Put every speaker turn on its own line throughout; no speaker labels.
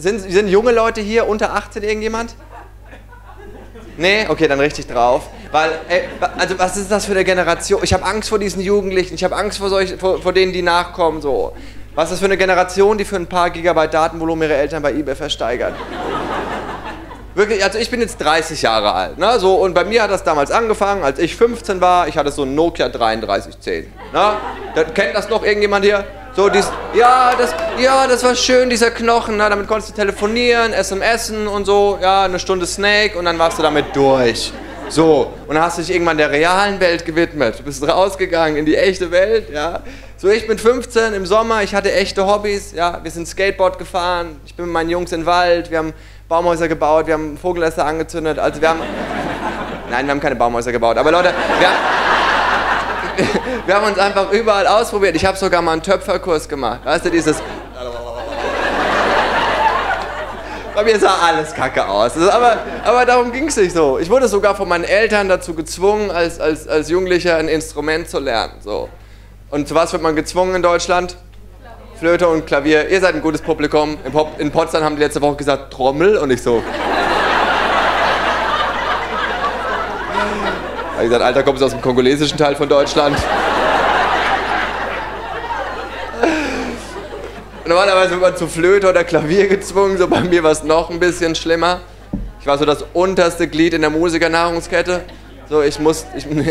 sind junge Leute hier, unter 18 irgendjemand? Nee? Okay, dann richtig drauf. Weil, ey, also was ist das für eine Generation? Ich habe Angst vor diesen Jugendlichen, ich habe Angst vor denen, die nachkommen, so. Was ist das für eine Generation, die für ein paar Gigabyte Datenvolumen ihre Eltern bei eBay versteigert? Wirklich, also ich bin jetzt 30 Jahre alt, ne, so, und bei mir hat das damals angefangen, als ich 15 war, ich hatte so ein Nokia 3310, ne, kennt das noch irgendjemand hier? So, das war schön, dieser Knochen, ne, damit konntest du telefonieren, SMSen und so, ja, eine Stunde Snake und dann warst du damit durch. So, und dann hast du dich irgendwann der realen Welt gewidmet, du bist rausgegangen in die echte Welt, ja. So, ich bin 15 im Sommer, ich hatte echte Hobbys, ja, wir sind Skateboard gefahren, ich bin mit meinen Jungs in den Wald, wir haben Baumhäuser gebaut, wir haben Vogelnester angezündet, also wir haben... Nein, wir haben keine Baumhäuser gebaut, aber Leute, wir haben uns einfach überall ausprobiert. Ich habe sogar mal einen Töpferkurs gemacht, weißt du, dieses... Bei mir sah alles kacke aus, aber darum ging es nicht so. Ich wurde sogar von meinen Eltern dazu gezwungen, als Jugendlicher ein Instrument zu lernen, so. Und zu was wird man gezwungen in Deutschland? Flöte und Klavier. Ihr seid ein gutes Publikum. In Potsdam haben die letzte Woche gesagt Trommel und ich so. Ich habe gesagt, Alter, kommst du aus dem kongolesischen Teil von Deutschland? Normalerweise wird man zu Flöte oder Klavier gezwungen. So bei mir war es noch ein bisschen schlimmer. Ich war so das unterste Glied in der Musikernahrungskette. So, ich musste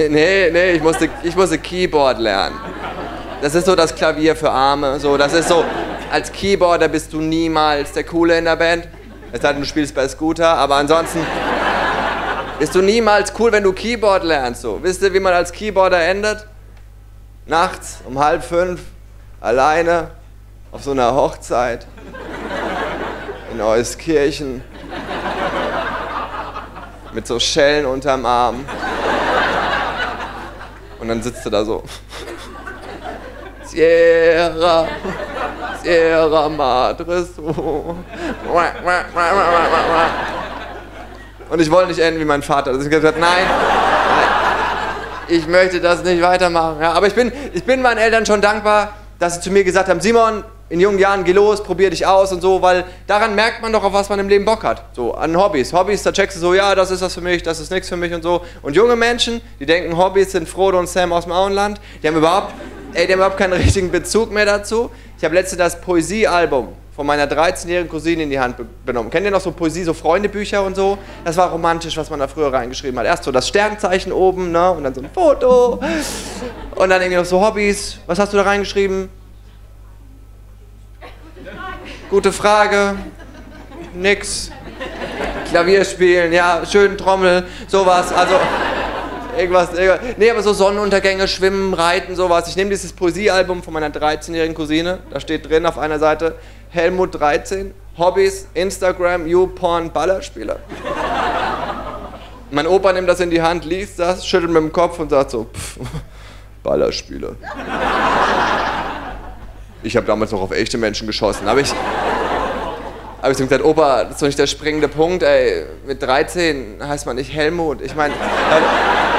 Keyboard lernen. Das ist so das Klavier für Arme. So, das ist so, als Keyboarder bist du niemals der Coole in der Band. Es sei denn, du spielst bei Scooter, aber ansonsten bist du niemals cool, wenn du Keyboard lernst. So. Wisst ihr, wie man als Keyboarder endet? Nachts um 4:30, alleine, auf so einer Hochzeit, in Euskirchen, mit so Schellen unterm Arm. Und dann sitzt du da so. Sierra, Sierra Madre, so. Und ich wollte nicht enden wie mein Vater. Also ich habe gesagt, nein, ich möchte das nicht weitermachen. Ja, aber ich bin meinen Eltern schon dankbar, dass sie zu mir gesagt haben, Simon, in jungen Jahren geh los, probier dich aus und so, weil daran merkt man doch, auf was man im Leben Bock hat. So, an Hobbys. Hobbys, da checkst du so, ja, das ist was für mich, das ist nichts für mich und so. Und junge Menschen, die denken, Hobbys sind Frodo und Sam aus dem Auenland, die haben überhaupt keinen richtigen Bezug mehr dazu. Ich habe letztens das Poesiealbum von meiner 13-jährigen Cousine in die Hand genommen. Kennt ihr noch so Poesie, so Freundebücher und so? Das war romantisch, was man da früher reingeschrieben hat. Erst so das Sternzeichen oben, ne? Und dann so ein Foto. Und dann irgendwie noch so Hobbys. Was hast du da reingeschrieben? Gute Frage. Nix. Klavier spielen, ja, schön Trommel, sowas. Also irgendwas. Nee, aber so Sonnenuntergänge, Schwimmen, Reiten, sowas. Ich nehme dieses Poesiealbum von meiner 13-jährigen Cousine. Da steht drin auf einer Seite Helmut 13, Hobbys, Instagram, YouPorn, Ballerspieler. Mein Opa nimmt das in die Hand, liest das, schüttelt mit dem Kopf und sagt so, Ballerspieler. Ich habe damals noch auf echte Menschen geschossen. Habe ich so gesagt, Opa, das ist doch nicht der springende Punkt, ey. Mit 13 heißt man nicht Helmut. Ich meine...